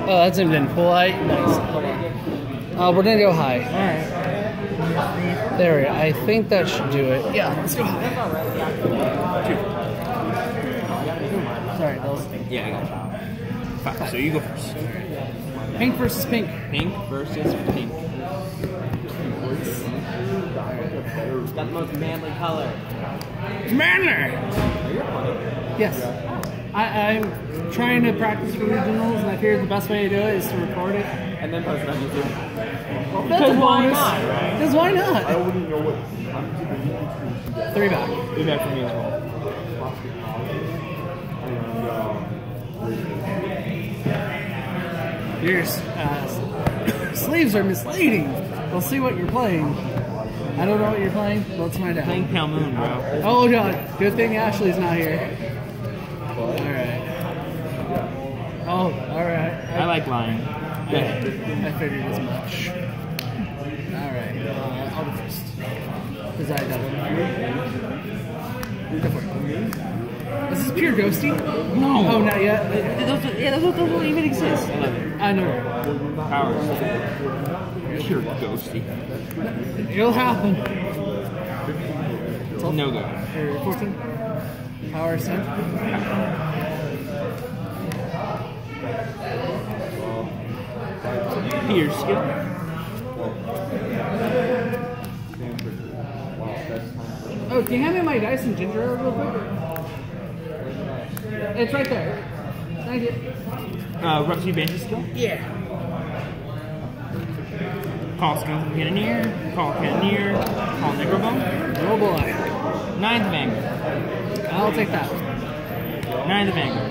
Oh, that's him then. Polite. Nice. Hold on. We're gonna go high. Alright. There we go. I think that should do it. Yeah, let's go high. Sorry, that was... Yeah, I got you. 5. So you go first. Pink versus pink. Pink versus pink. Got the most manly color. Manly! Yes. I'm trying to practice for regionals, and I figured the best way to do it is to record it. And then post it on YouTube. Well, that's a bonus. Not, right? Because why not? I wouldn't know what. 3 back. 3 back for me as well. Your sleeves are misleading. We'll see what you're playing. I don't know what you're playing. Let's find out. Playing Pale Moon, bro. Oh god, good thing Ashley's not here. Alright. Oh, alright. I like lying. Go ahead. I figured as much. Alright, I'll go first. Because I double. Go for it. Is this pure ghosty? No. Oh, not yet? Those don't even exist. I love it. I know. Powers. Pure ghosty. It'll happen. No go. 14. Power sent. Pierce skill. Oh, can you hand me my dice and ginger ale real quick? It's right there. Thank you. Rupture Banshee skill. Yeah. Call Skunk Cannoneer. Call Cannoneer. Call Necrobone. Oh boy. 9th Vanguard. I'll take that. 9th Vanguard.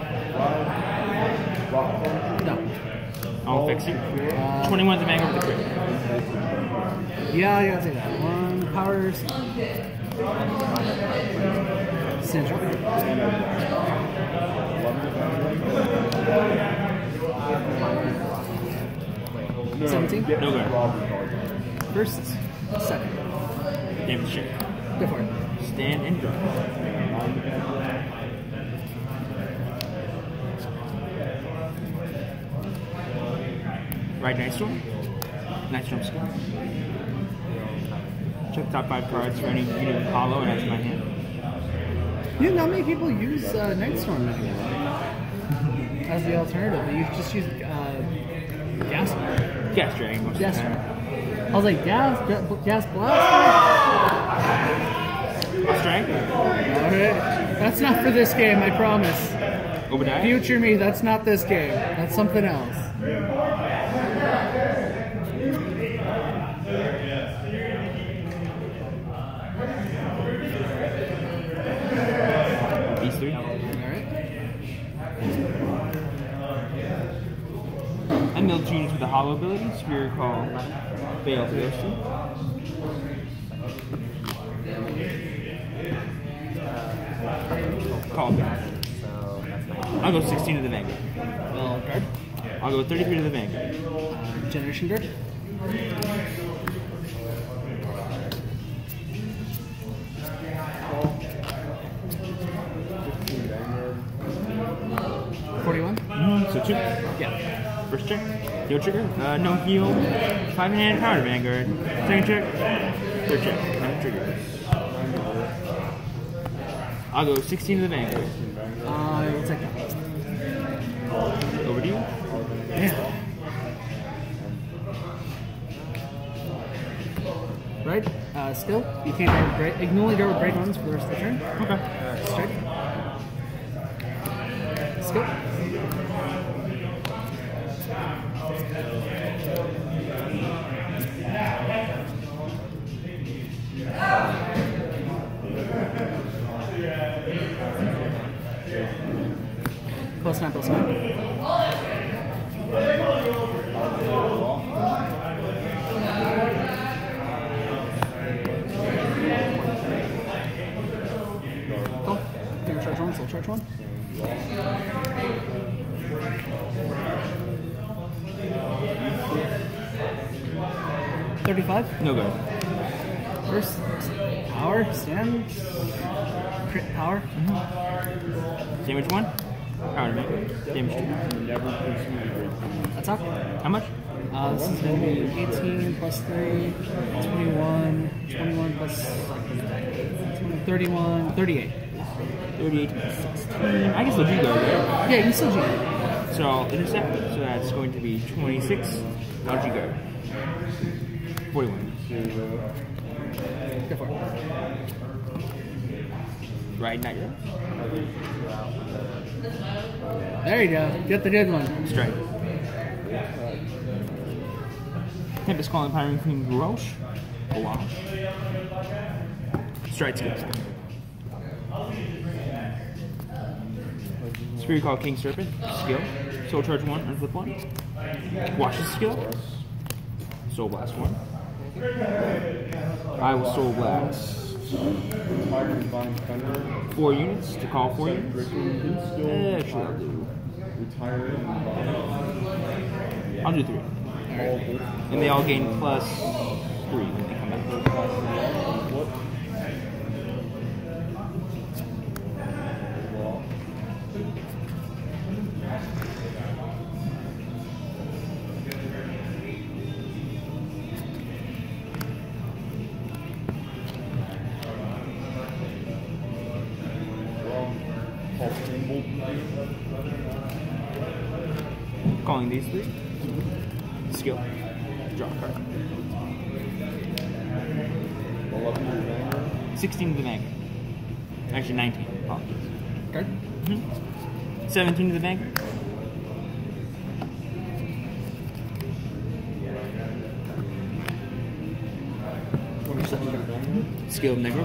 No. I'll fix it. 21th Vanguard with the crit. Yeah, I gotta take that. 1 powers. Central. 17. No go. First. Second. Damage check. Go for it. Stand and draw. Right Nightstorm. Nightstorm skill. Check top 5 cards for any unit hollow and add to my hand. You know, not many people use Nightstorm anymore as the alternative. You just use gas. Gas Dragon most Gas of the time. I was like, gas blast. Strike. Alright. That's not for this game, I promise. Obadiah. Future me, that's not this game. That's something else. These 3. Alright. I milled units with the hollow ability. Spirit Call. Veil Ghosty. Call back. I'll go 16 to the Vanguard. Well, guard. I'll go 33 to the Vanguard. Generation guard. So 2. Yeah. First check. Heal trigger. No heal. 5-hand power Vanguard. Second check. Third check. No triggers. I'll go 16 to the Vanguard. I will take that. Over to you. Yeah. Right? Skill. You can't go break. You can only go with break ones for the rest of the turn. Okay. Strike. Skill. Plus 9, plus 9. Cool. You're charge 1, so I'll charge 1. $35. No go. First, power, stand, crit power. Damage 1. Power to make. Damage 2. Never pursue the great talk. How much? This is going to be 18 plus 3, 21, 21 plus 31, 38. 38 to 16. I can still do go, right? Yeah, you can still do it. So I'll intercept. So that's going to be 26. I'll G go. 41. Go for it. Right, Nightrose. There you go. Get the good one. Strike. Tempest calling Pyring Queen Roche. Strike skill. Spirit Call King Serpent. Skill. Soul Charge 1, Unflip 1. Watch the skill. Soul Blast 1. I will Soul Blast 4 units to call 4 units. Actually, I'll do 3. And they all gain plus 3 when they come back. Calling these 3. Skill. Draw a card. 16 to the Vanguard. Actually, 19. Apologies. Card. 17 to the Vanguard. Skill Negro.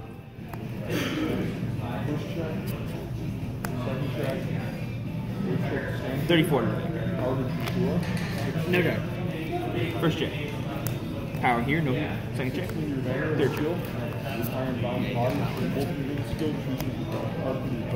$34 to the Vanguard. No go. First check. Power here, no here. Second check. Third check.